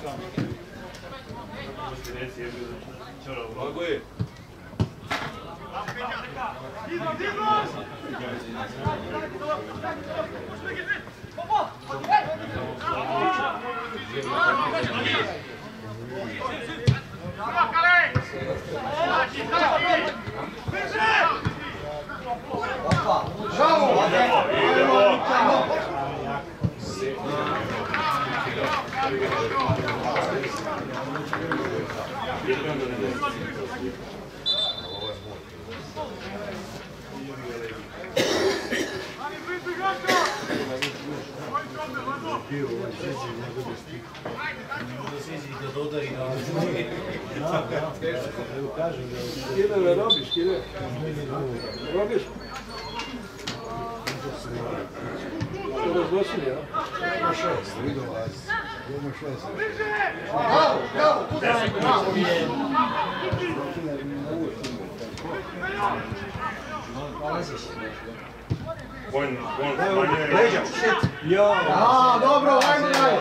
Mogu je. Kile, robiš, kile. Robiš. Što razglasili, ja? Ima 6, vidio vas. Ima 6. Bravo, bravo, bravo. Ja, dobro, ajmo dalje.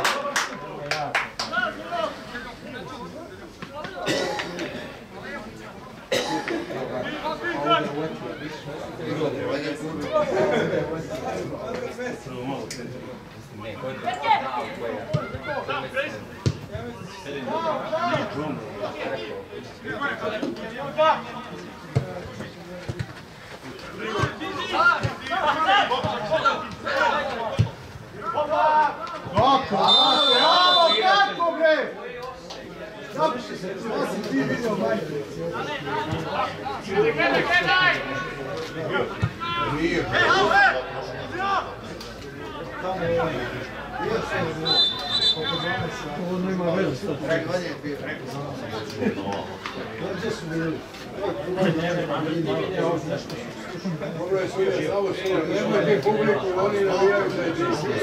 Kako bre? Zapiši se, što si ti vidio majke? Nije. Ovo nema veze što ti je. Dođe su bili. Dobro je sviđa, samo što nemoj ti publiku, oni navijaju za jedinstvo.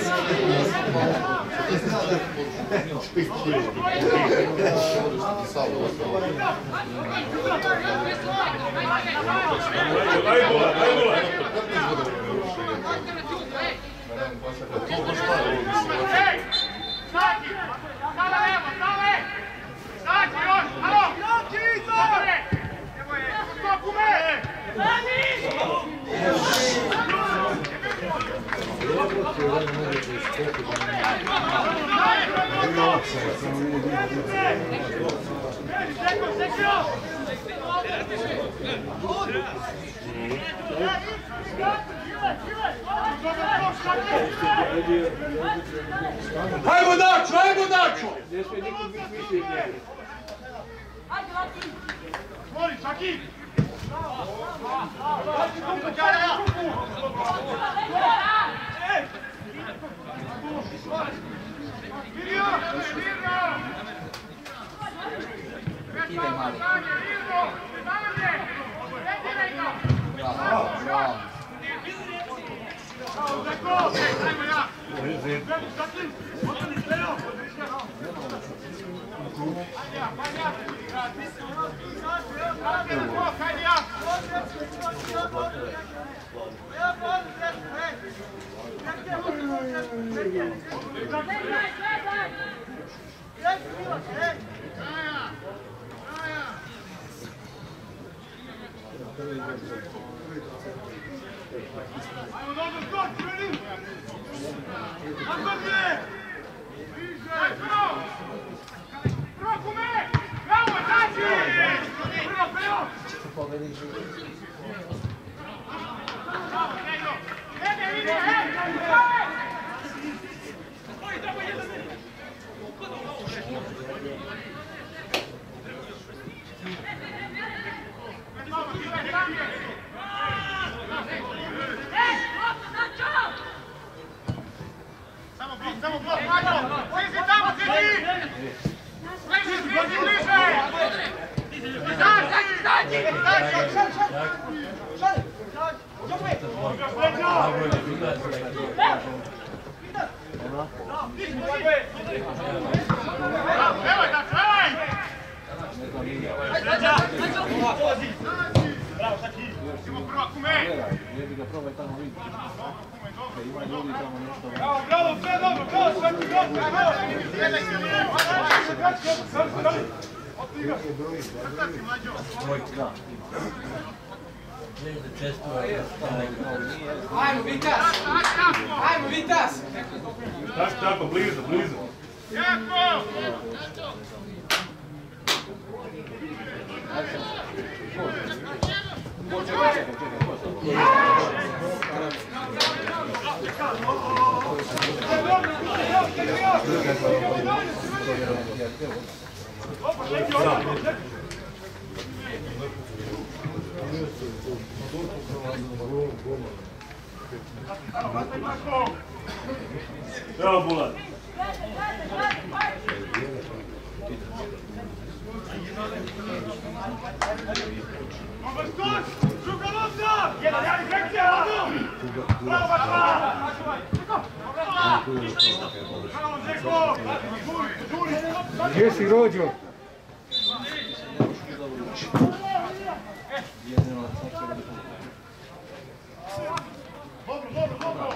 Hajmo Dačo, hajmo Dačo! Ne smije nikom biti više iz njega. Mori, Čaki! Bravo, Idemo prva kume! Jebi ga, probaj tamo vidjeti. Ima ljudi tamo nešto. Bravo, bravo, sve dobro, bravo, sve ti dobro, bravo! Ajmo, Vitas! Ajmo, Vitas! Tako, blizu, blizu. Jako! Evo Bulan. Dobar skok! Druga lopta! Jedan, Jani, frekcija! Bravo, Bačva! Bravo, Zeko! Gdje si rođo? Dobro, dobro, dobro!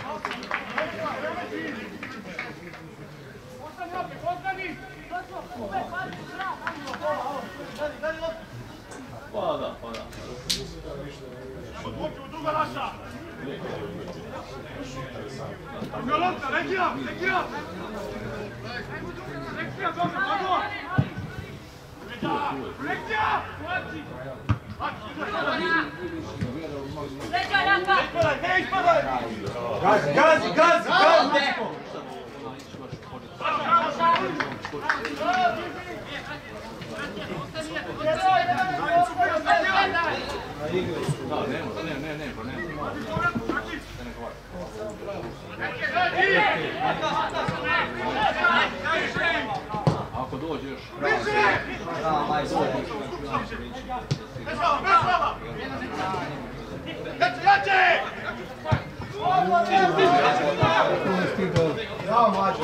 Ostani! Pa da. Odvuči u druga naša! Druga lopta, Lekija! Lekija, dobro, dobro! Lekija! Ne ispadaj! Gazi! Ako dođeš... Jače! Bravo, Mađo.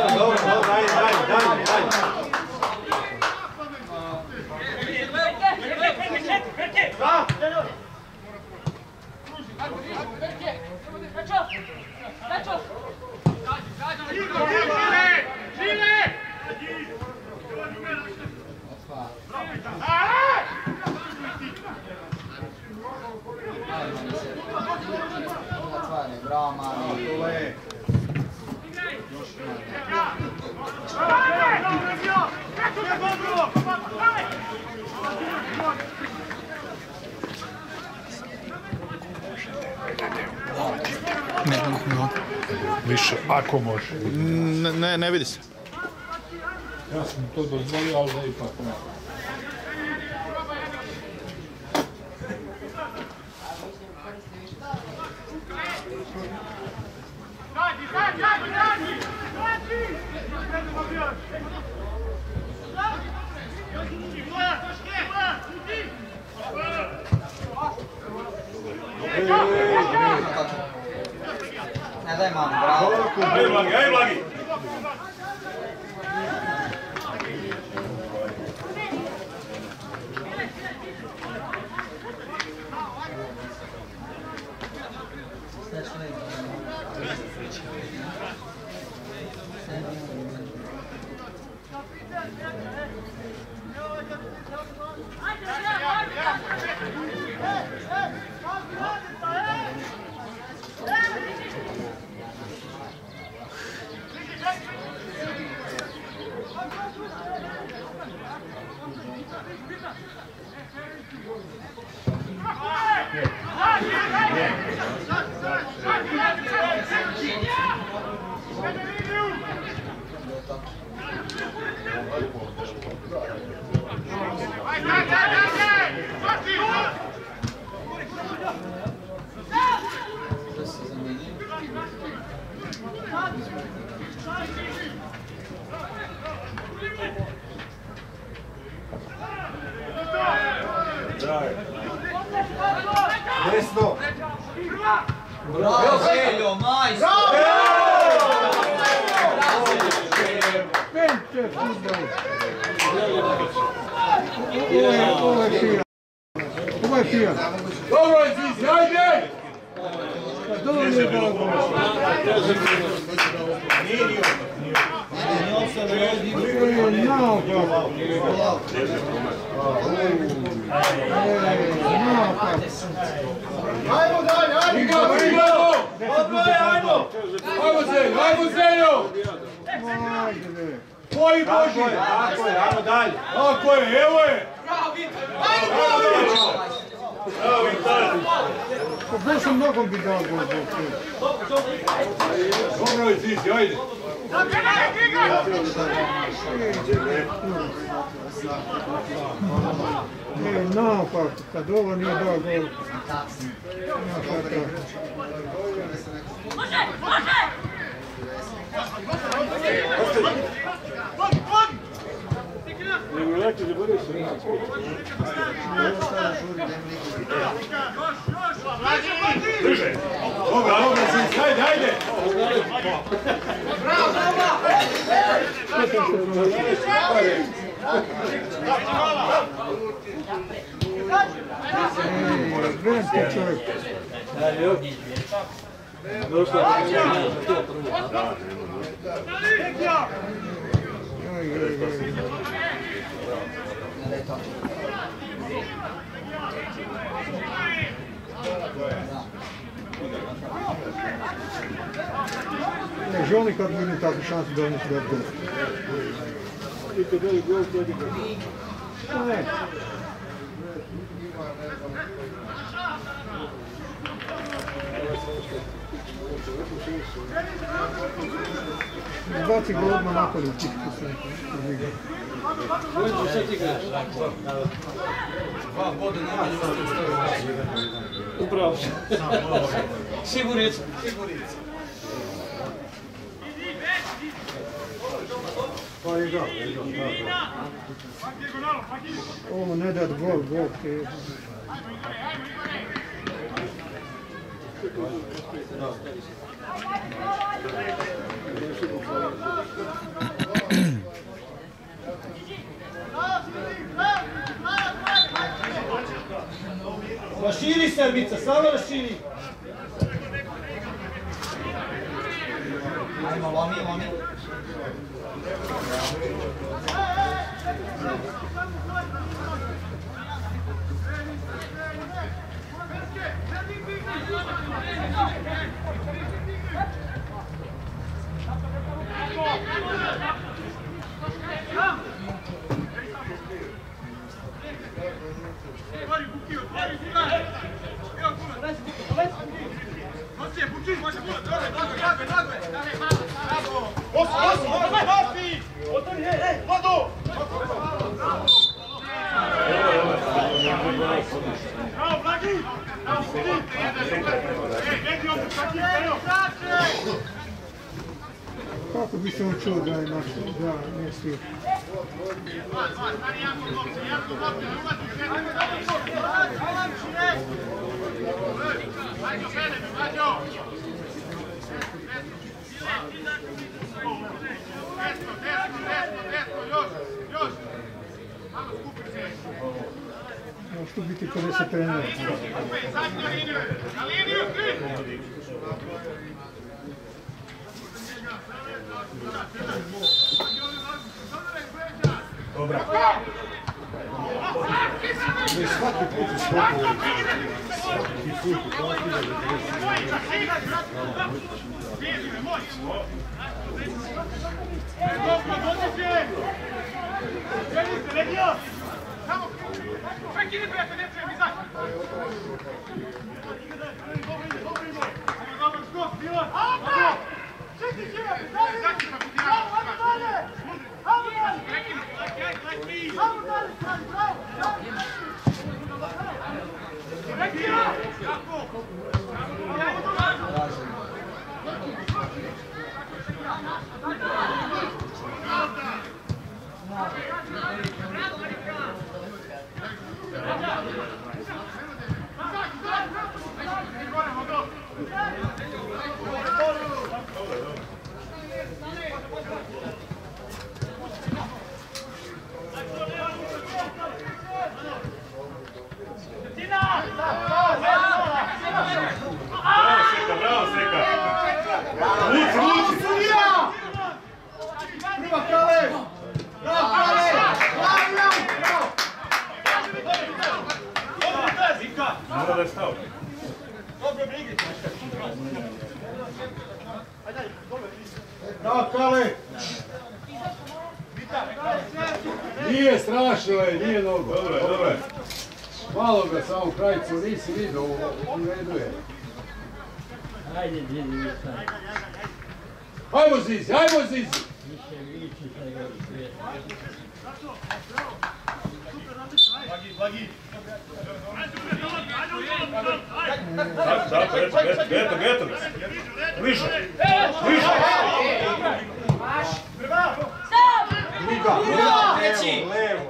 Bravo, mali. Više, ako može. Ne vidi se. Ja sam to dozvolio, ali da ipak ne. Ne daj mami, bravo. Ajde, Blagi! Desno! Bravo, Željo, majstor! Pente, futbol! Ovo je fina. Ko je pijan? Dobro je, Zizi, ajde! Pa dobro nije dao gol. Ajmo dalje, ajde! Igramo! Dobro je, ajmo! Ajmo Zeljo, ajmo Zeljo! Koji Boži! Tako je, ajmo dalje! Tako je, evo je! Bravo, Vitar! Pa baš sam nogom bi dao gol. Dobro je, Zizi, ajde! Naopak, kad ovo nije dao gol. Drže! Dobra, Zizi, ajde, ajde! Veliki čovjek. Ne želi kad vidim takvu šansu da oni će dati gol. Ne. Baci gol odmah napolje u tičku sve. Upravo. Sigurica. Pa je ga. Ovo ne dat gol, gol te. Raširi Srbica, samo raširi. Ajmo, lomi, lomi. Kako bi se on čuo da je naš, da ne svije. Može tu biti 50 trenera. Dobra. Ne svaki put u skoku. Svaki put u skoku. Tina! Bravo, Kale! Nije strašno, nije mnogo. Dobre, dobre. Malo ga samo krajicu, nisi vidio, u redu je. Ajde, Zizi, Ajmo Zizi, ajmo Zizi! Tako, geto. Više. Treći!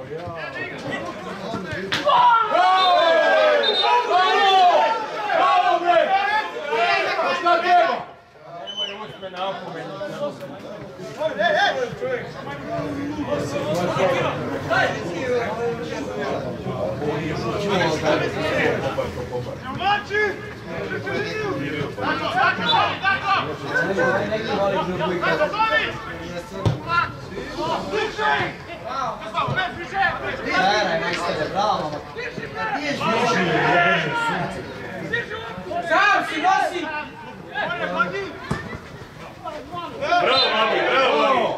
Sam si nosi! Bravo, mami, bravo!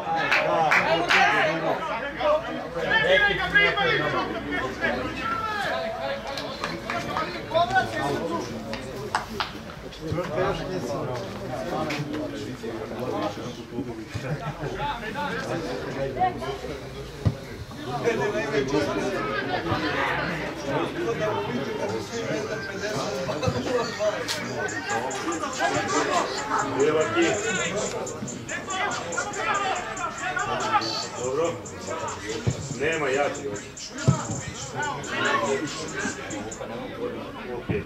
Dobro. Nema jaki još. Okej.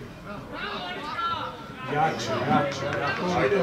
Jače. Ajde,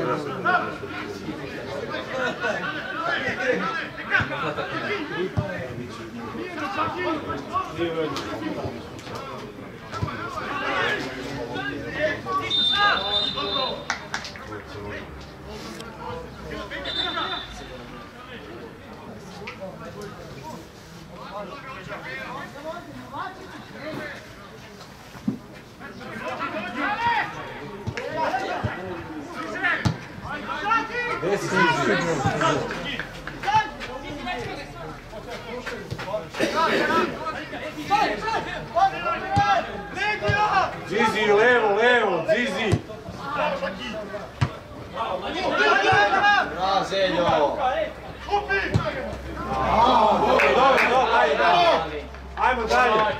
Zizi, levo, Zizi! Bravo, Zeljo! Dobro, ajmo dalje!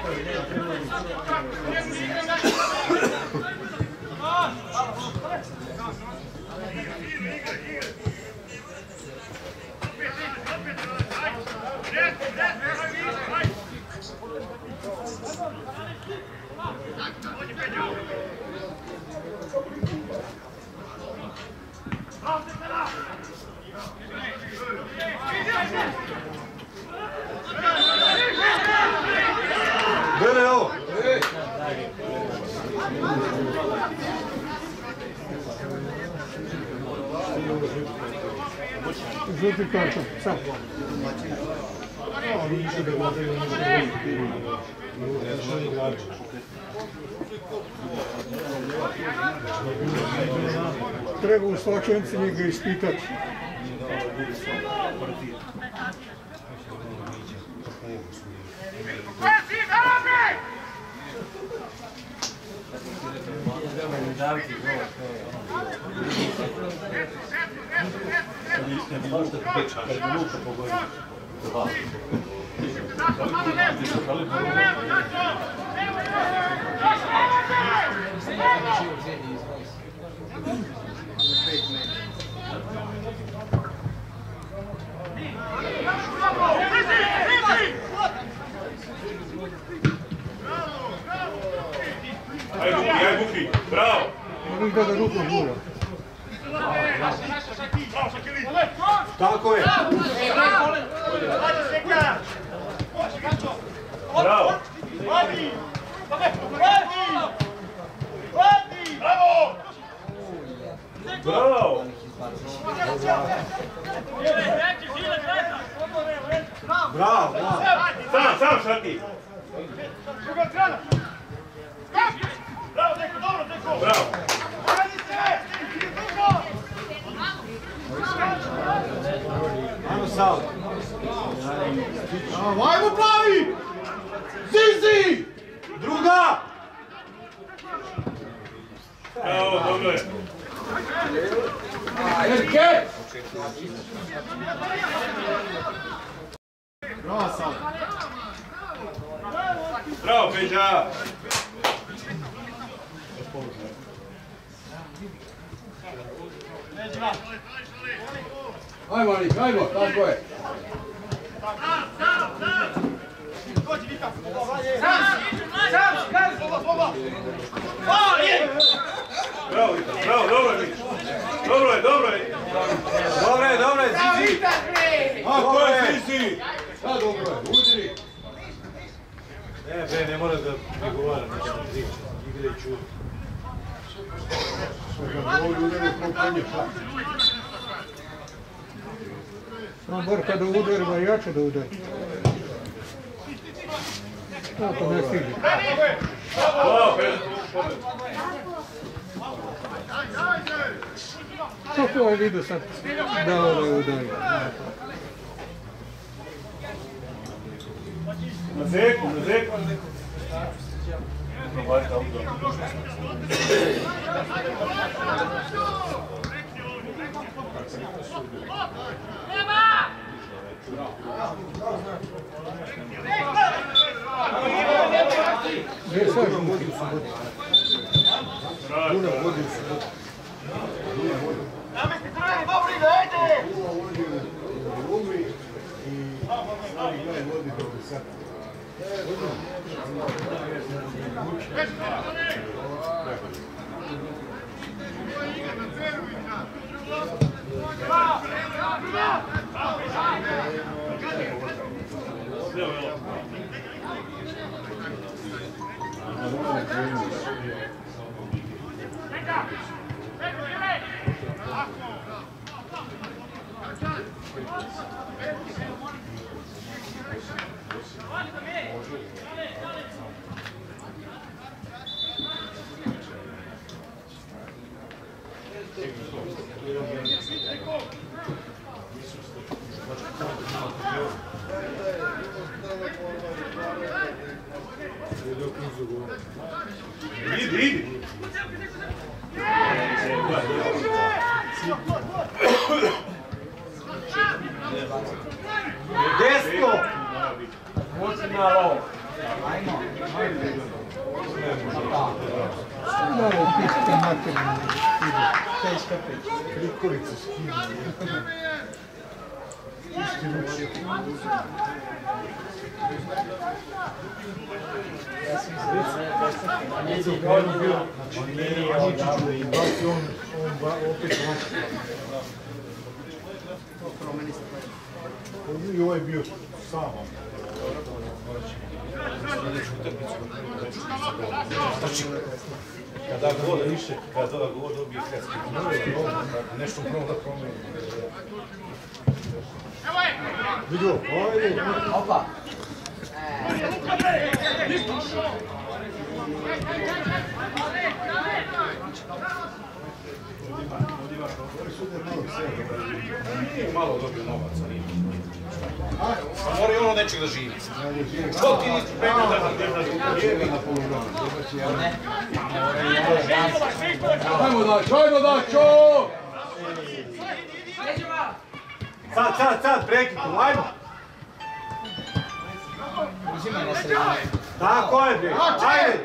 Gledaj ovo! Žuti karton, sad. Treba u slačenci njega ispitati. Aj Buki, bravo! Mogu da ruku gura. Tako je. Bravo! Bravo! Bravo, bravo. Sam šati! Bravo! Erke! Bravo sad. Bravo, Peđa! Ajmo, Anik, ajmo, tako je. Bravo, Vita, bravo, dobro je, dobro je, dobro je. Dobro je, Zizi. Ako je, Zizi. Da, dobro je, udri. Ne mora da pregovara, neće da priča, igre i čuti. Bar kada udarima, jače da udari. Tako ne stiže. Kako je vidio sad dao da je udari. Na zeku. Gdje je sad vodi u subotu? Puno vodi u subotu. Idi. Desno! Moći malo! Malo pišite materinu. Prikolicu skinu. I ovaj bio sam. Kada god više, kada god dobije hrvatski, nešto prvo da promeni. Vidio, ajde. Opa! Malo dobio novaca, nije. A mora i ono nečeg da živi. Što ti nisi spremio da živi na polovranu? Ajmo Dačo! Sad, prekid tu, ajmo! Uzimaj na sredinu. Tako je, bre, ajde!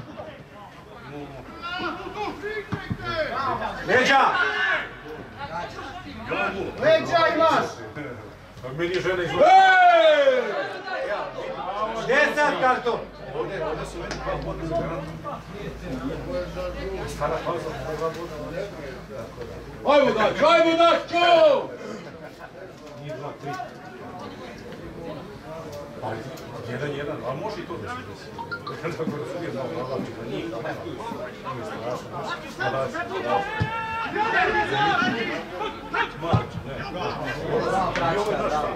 Leđa! Leđa imaš! Meni je žena izgleda. Gdje je sad karton? Ovdje su meni dva boda za granu. Stara pauza, dva boda. Ajmo Dačo! Nije 2-3. Ali 1-1, ali može i to da se desi. Tako da su nije malo navlači, da nije, ali nije strašno. Malić, ne. I ovo je naš stav.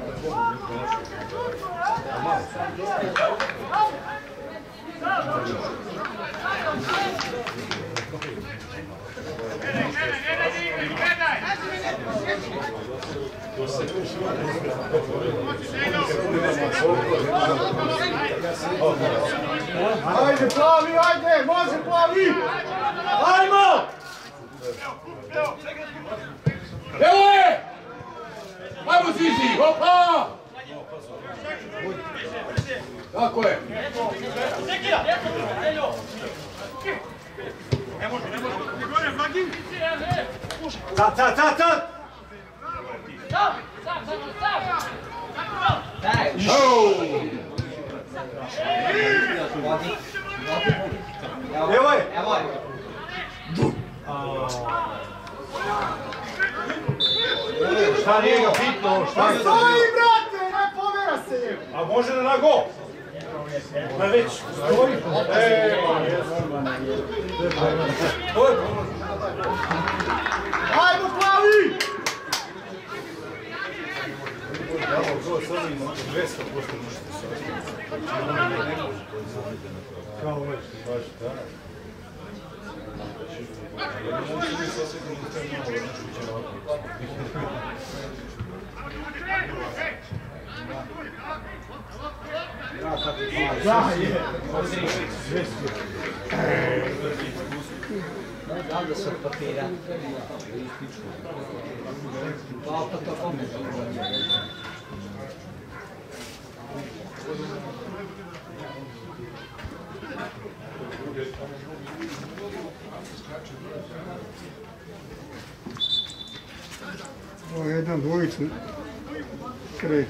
Ajde, plavi, ajde, može plavi! Ajmo! Evo je! Ajmo Zizi, hopa! Tako je. Sad! Evo je! Šta nije ga bitno? Šta je? Stoji, brate, ne pomera se! A može da na go? Ma već stoji. Ajmo, plavi! Kao već, baš da. Da, je! Da se papira. Pa to kome? Ovo je jedan dvojicu kreće.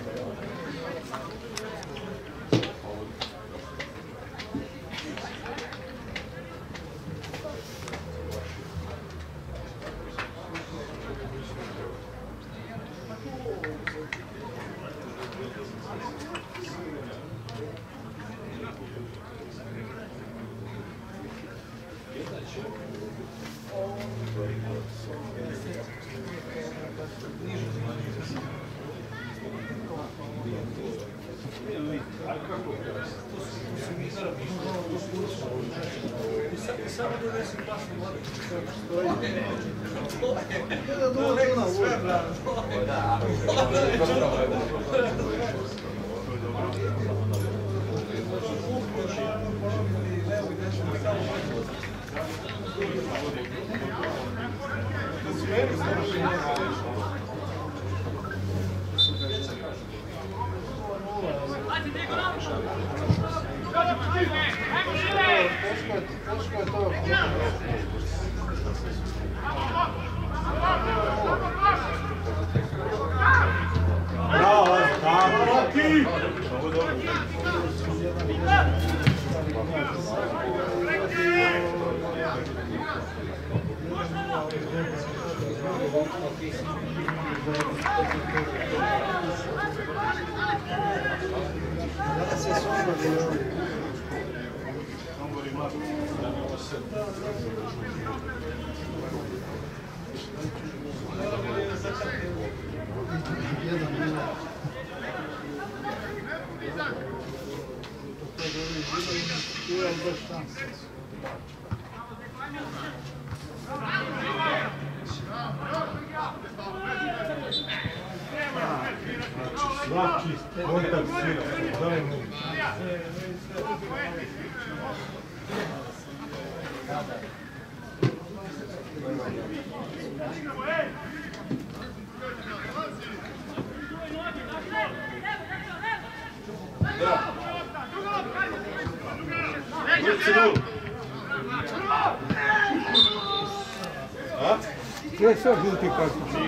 Svaki kontakt svira, daj mu. To je sve žuti kartić.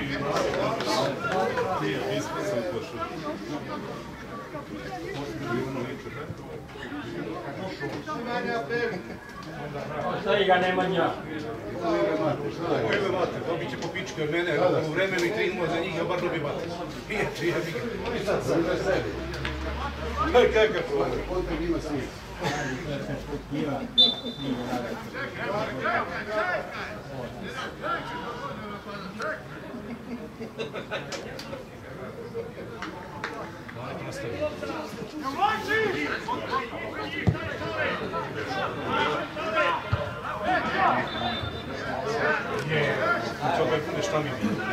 Ostavi ga Nemanja. Ujme mate, dobit će po pičke od mene, u vremenu i 3-0 za njih, ja bar dobi mate. Pije, Aj, kakav problem. Čovjek bude šta mi bilo.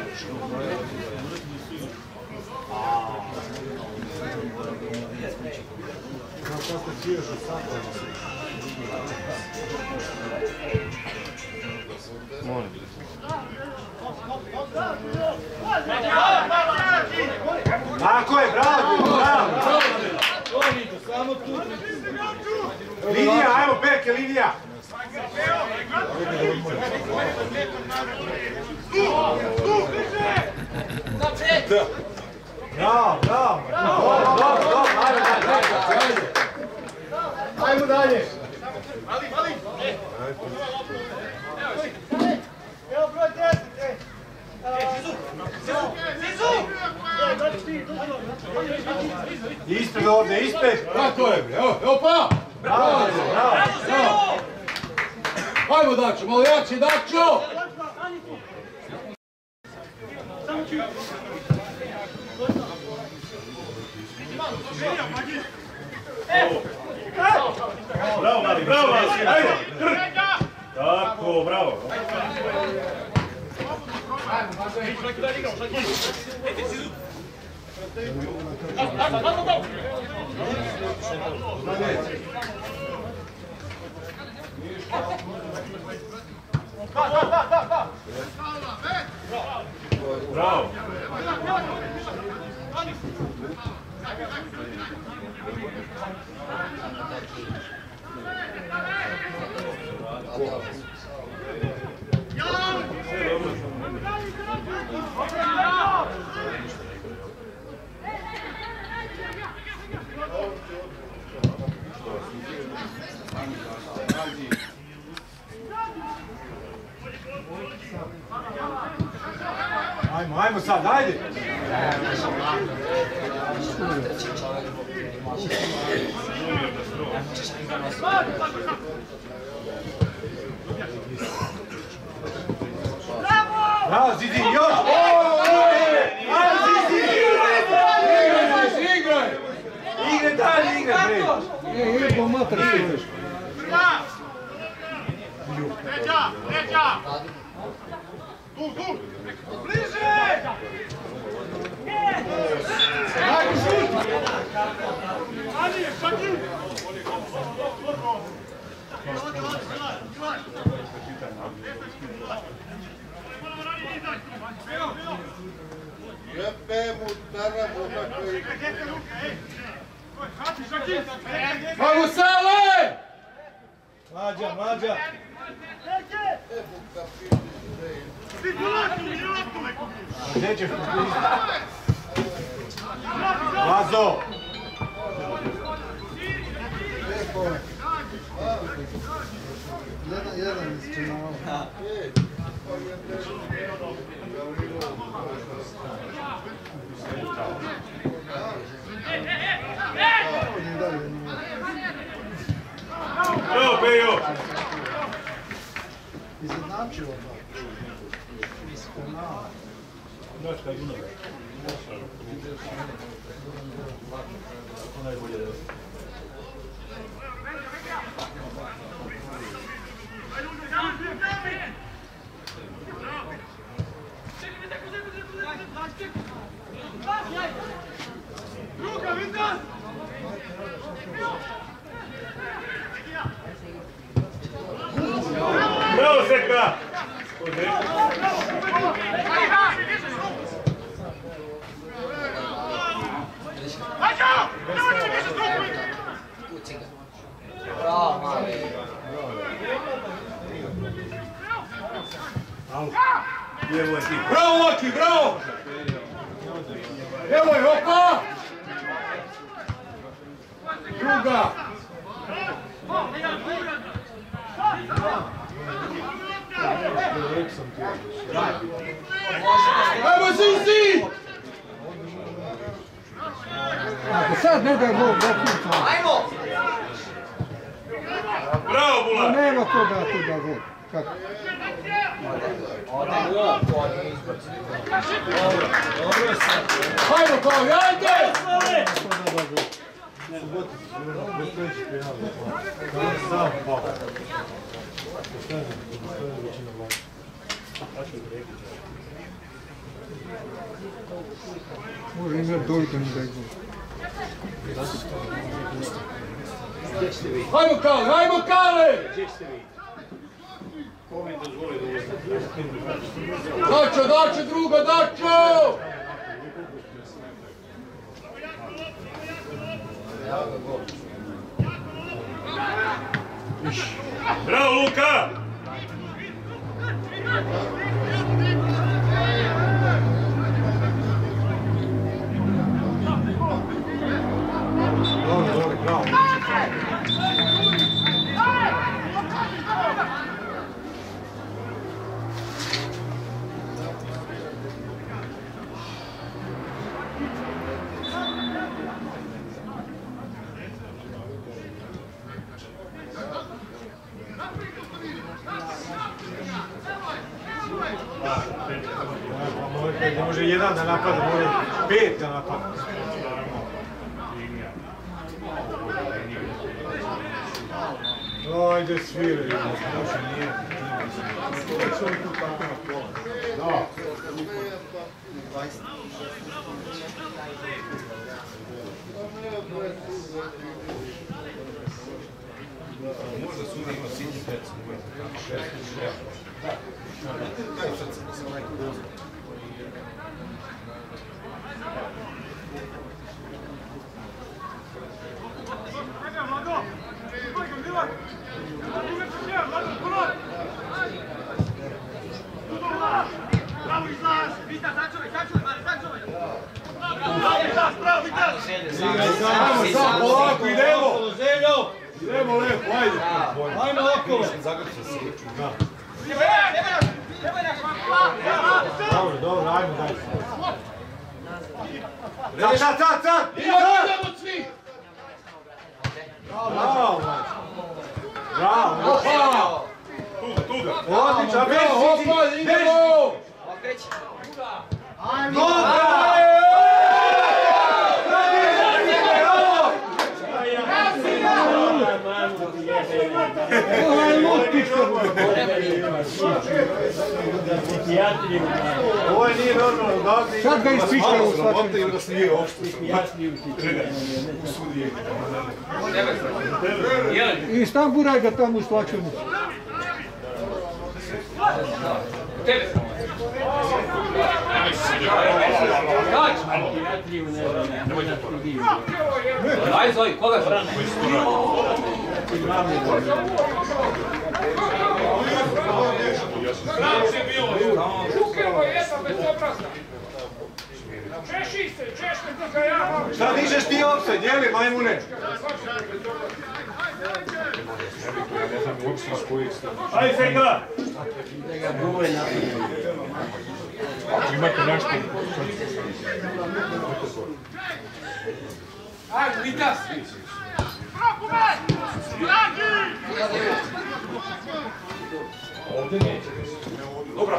Kako ste ciješ u sastavu? Tako je, bravo, bravo. Samo tu. Linija, ajmo Berke, linija. Bravo, bravo. Dobro, Ajmo dalje. Evo broj 10. Ispred ovdje, ispred. Tako je, evo pa! Bravo, bravo. Ajmo Dačo, malo jače Dačo! Bravo, Mali, bravo, Mali. Ajde, tako, bravo. Bravo. Ajmo sad, ajde! Bravo, Zizi, još! Ajde, Zizi! Igraj! Igre dalje, igre prej! Idemo mater stojiš. Leđa! Tu! Bliže! Ajde, šut! Ajde, šaki! Ajmo Sale! Mlađa! Gdje ćeš popustiti? Lazo! Jedan isčinao. Evo, Pejo! Izjednačilo ga. Znaš kaj ima? To najbolje je. Bravo, Seka! Bravo, mali. Bravo, Laki, bravo! Evo je, opa! Druga! Ajmo Zizi! Ako sad ne daj gol, Ajmo! Bravo, Bula! nema ko da tu da gol. Kako? Ajmo kao, ajde! Može imati Dojton da je gol. Hajmo Kale, hajmo Kale! Dačo, Dačo, drugo, Dačo! Bravo, Luka! Dobro, bravo. Ne može jedan da napada, mora 5 da napada. Ajde sviraj, može nije. Da. Možda suda ima sitni pec, daj srce, da se onaj pozna. Samo polako, idemo! Idemo lepo, ajde! Ajmo okolo! Dobro, ajmo daj. Sad! Idemo svi! Bravo! Bravo! Tuga! Odlično, hopa, idemo! Ovo nije normalno, da li... Sad ga ispičkaju u svakom. Ili da se nije opšto. I stam buraj ga tamo u stlačenu. Aj Zoji, koga brane? Šukervo je jedno bezobrazno. Češi se, češne drga ja. Šta dižeš ti opse, dijeli majmune? Ajde Seka! Ako imate nešto... Ajde, Vitas! Ovdje neće. Dobra,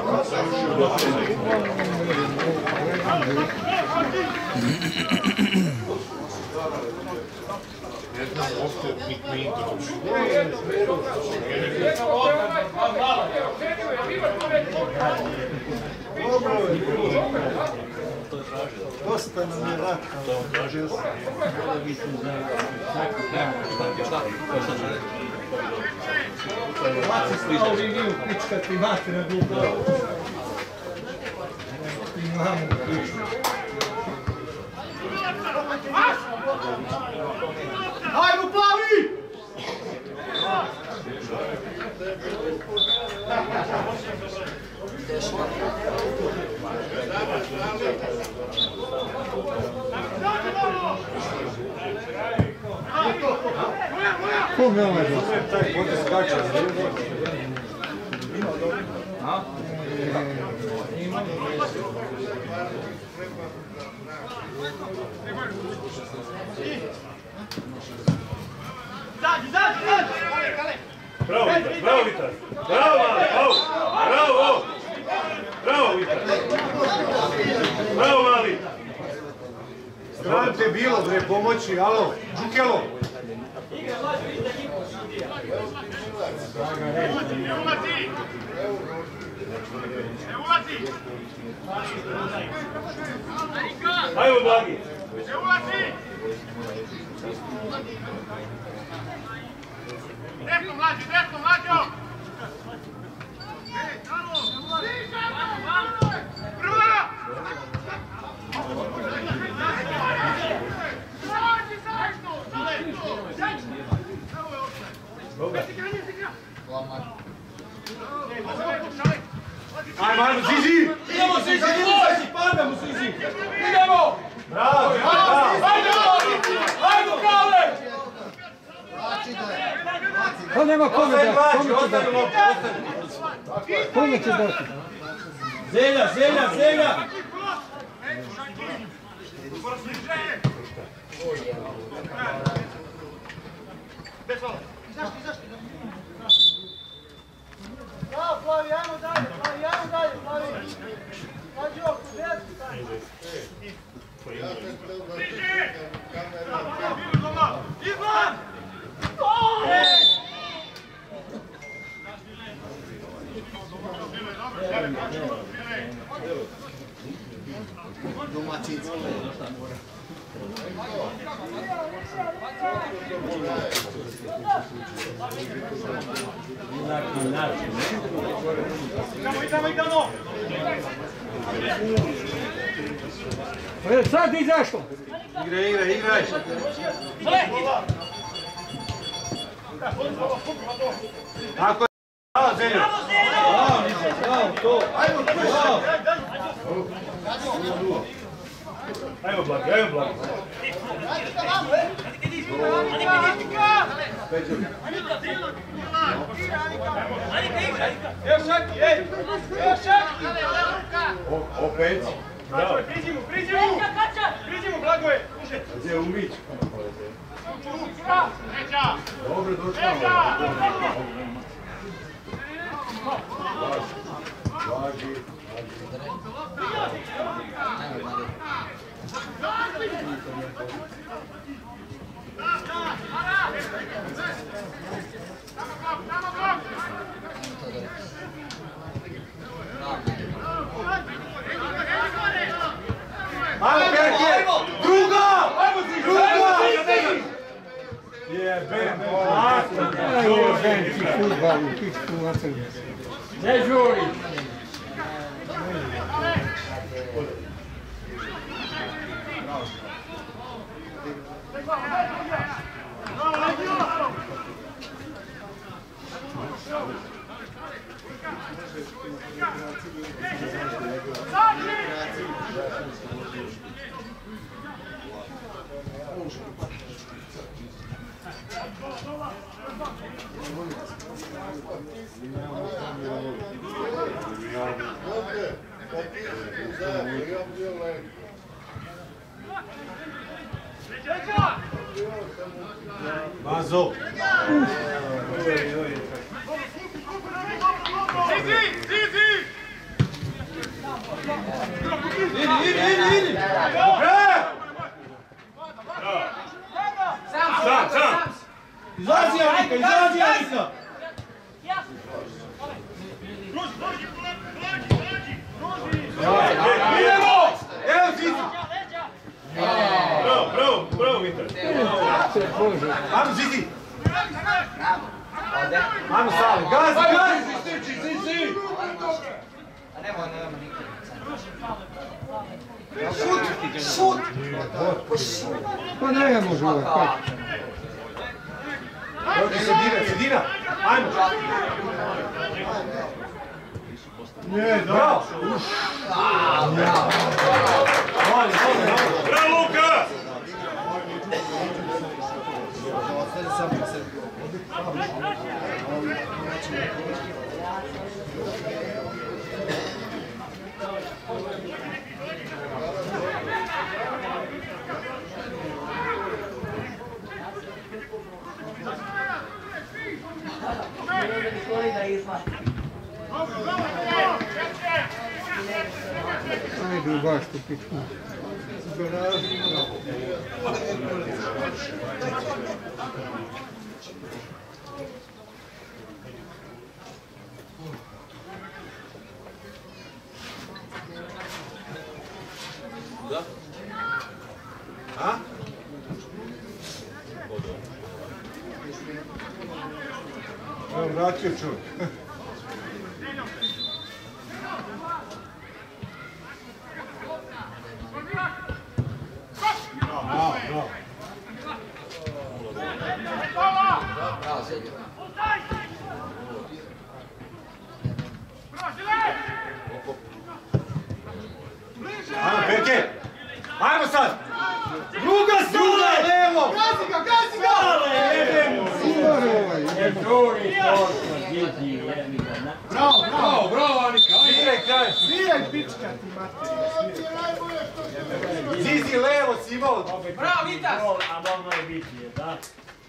Ne znam uopšte mi doći. Dosta nam je raka. Ovo vi vi upičkati mate na dugo. Imamo upičku. Hajmo plavi! Kom je ovaj dosta? Taj potez skače. Bravo Vitas, bravo Vitas! Bravo Mali, bravo! Bravo Vitas! Bravo Mali! Stran te bilo, bre, pomoći, alo, Đukelo! Ajmo Blagi! Ne ulazi! Desno, mlađo, desno, mlađo! Prva! Ajmo, ajmo, Zizi! Idemo Zizi, padamo Zizi! Idemo! Bravo, bravo! Ajmo Kale! Pa nema kome da, kome će Ostani dati? loptu, ostani. Kome će dati? Zelja, Zelja, Zelja! Bravo, Flavi, ajmo dalje, Flavi, ajmo dalje, Flavi. Pađi ovdje, gledajte dalje. Izvan! Idemo! Sad izašlo. Igraj. Tako je. Bravo, Zeljo. Bravo, to! Ajmo, bravo. Ajmo, Blagi, ajmo, Blagi. Opet. Bravo. Priđimo, Blagoje! Gdje je Umić? Dobro, došao. Blagi. Ajmo, Kerke! Druga! Ajmo ti, druga! Jebem, Jebem ti futbal, ti futbal. Ne žuri! Mazo! Zizi! Idi! Sam! Izlazi Janika! Idemo! Evo Zizi! Bravo, Mitar! Ajmo, Zizi! Ajmo, Sali! Gazi! Zizi! Pa ne može uvek, kako? Sredina! Ajmo! Ne, bravo! Bravo, Luka! Ajde u baš tu pičku. A? bacio čovjek. Bravo. Ajmo, Perke! Ajmo sad! Druga levo! Gazi ga! Bravo, Anika! Sviraj kraj! Sviraj, pička ti materija. Zizi levo si imao! Bravo, Vitas! A dobro je biti, da?